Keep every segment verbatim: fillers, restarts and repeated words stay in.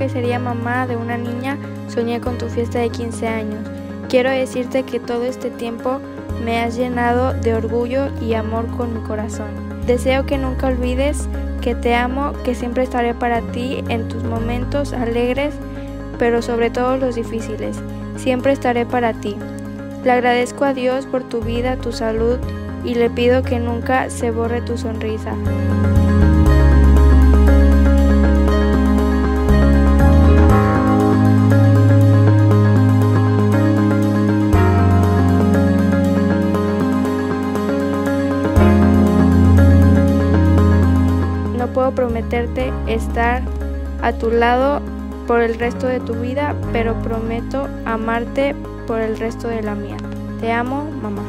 que sería mamá de una niña, soñé con tu fiesta de quince años. Quiero decirte que todo este tiempo me has llenado de orgullo y amor con mi corazón. Deseo que nunca olvides que te amo, que siempre estaré para ti en tus momentos alegres, pero sobre todo los difíciles. Siempre estaré para ti. Le agradezco a Dios por tu vida, tu salud, y le pido que nunca se borre tu sonrisa. No puedo prometerte estar a tu lado por el resto de tu vida, pero prometo amarte por el resto de la mía. Te amo, mamá.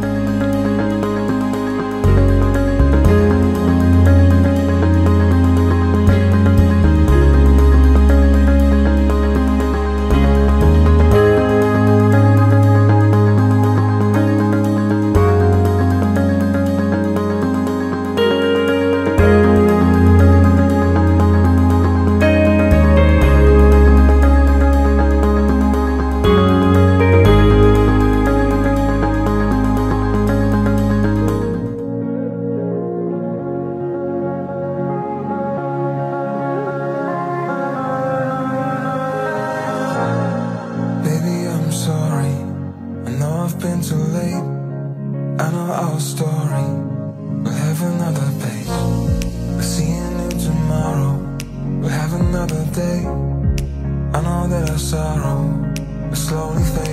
Been too late, I know our story will have another page. We're seeing you tomorrow, we'll have another day. I know that our sorrow will slowly fade